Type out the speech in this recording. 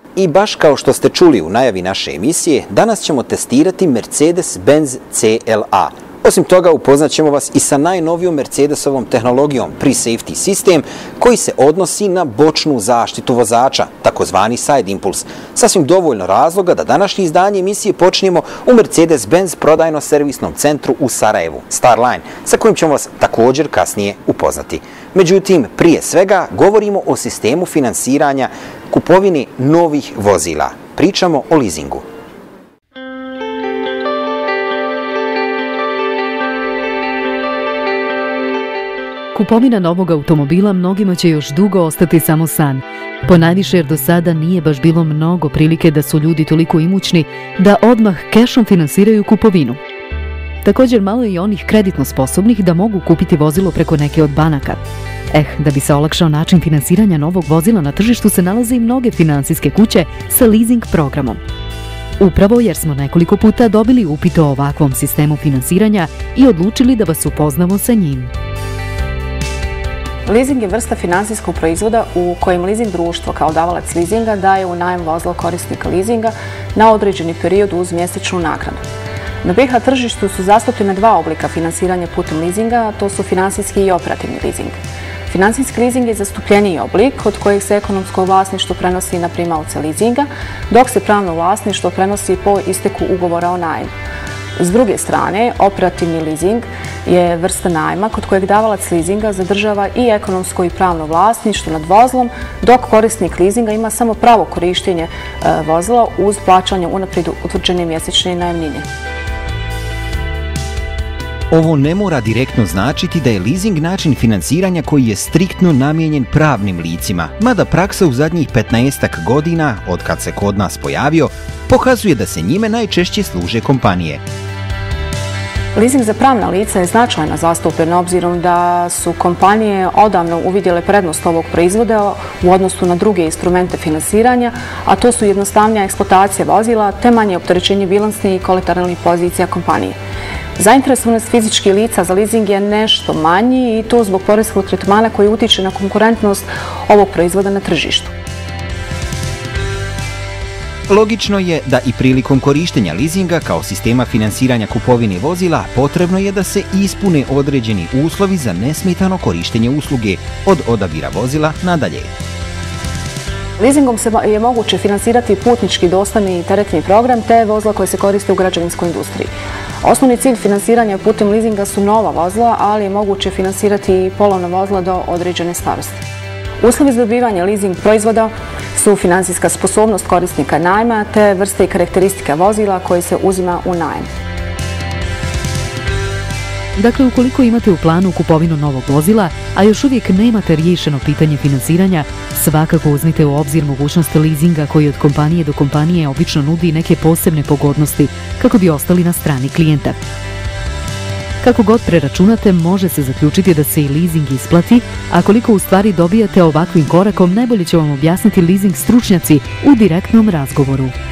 I baš kao što ste čuli u najavi naše emisije, danas ćemo testirati Mercedes-Benz CLA. Osim toga, upoznat ćemo vas i sa najnovijom Mercedesovom tehnologijom Pre-Safety System, koji se odnosi na bočnu zaštitu vozača, takozvani Side Impulse. Sasvim dovoljno razloga da današnje izdanje emisije počnemo u Mercedes-Benz prodajno-servisnom centru u Sarajevu, Starline, sa kojim ćemo vas također kasnije upoznati. Međutim, prije svega govorimo o sistemu finansiranja kupovine novih vozila. Pričamo o leasingu. Kupovina novog automobila mnogima će još dugo ostati samo san. Ponajviše jer do sada nije baš bilo mnogo prilike da su ljudi toliko imućni da odmah kešom finansiraju kupovinu. Također malo je i onih kreditno sposobnih da mogu kupiti vozilo preko neke od banaka. Da bi se olakšao način finansiranja novog vozila na tržištu se nalaze i mnoge finansijske kuće sa leasing programom. Upravo jer smo nekoliko puta dobili upit o ovakvom sistemu finansiranja i odlučili da vas upoznamo sa njim. Leasing je vrsta finansijskog proizvoda u kojem leasing društvo kao davalac leasinga daje u najam vozilo korisnika leasinga na određeni period uz mjesečnu naknadu. Na BiH tržištu su zastupljene dva oblika finansiranja putem leasinga, a to su finansijski i operativni leasing. Finansijski leasing je zastupljeniji oblik od kojeg se ekonomsko vlasništvo prenosi na primaoca leasinga, dok se pravno vlasništvo prenosi po isteku ugovora o najmu. S druge strane, operativni leasing je vrsta najma kod kojeg davalac leasinga zadržava i ekonomsko i pravno vlasništvo nad vozilom, dok korisnik leasinga ima samo pravo korištenje vozila uz plaćanje unaprijed utvrđene mjesečne najamnine. Ovo ne mora direktno značiti da je leasing način finansiranja koji je striktno namijenjen pravnim licima, mada praksa u zadnjih 15 godina, od kad se kod nas pojavio, pokazuje da se njime najčešće služe kompanije. Leasing za pravna lica je značajno zastupljen obzirom da su kompanije odavno uvidjele prednost ovog proizvoda u odnosu na druge instrumente finansiranja, a to su jednostavnija eksploatacija vozila te manje opterećenje bilansnih i kolateralnih pozicija kompanije. Zainteresovanost fizičkih lica za leasing je nešto manji i to zbog poreskog tretmana koji utiče na konkurentnost ovog proizvoda na tržištu. Logično je da i prilikom korištenja leasinga kao sistema finansiranja kupovine vozila potrebno je da se ispune određeni uslovi za nesmetano korištenje usluge od odabira vozila nadalje. Leasingom je moguće finansirati putnički, dostavni i teretni program te vozila koje se koriste u građevinskoj industriji. Osnovni cilj finansiranja putem leasinga su nova vozila, ali je moguće finansirati i polovna vozila do određene starosti. Uslovi za dobivanje leasing proizvoda su finansijska sposobnost korisnika najma te vrste i karakteristike vozila koje se uzima u najam. Dakle, ukoliko imate u planu kupovinu novog vozila, a još uvijek nemate riješeno pitanje finansiranja, svakako uzmite u obzir mogućnost leasinga koji od kompanije do kompanije obično nudi neke posebne pogodnosti kako bi ostali na strani klijenta. Kako god preračunate, može se zaključiti da se i leasing isplati, a koliko u stvari dobijate ovakvim korakom, najbolje će vam objasniti leasing stručnjaci u direktnom razgovoru.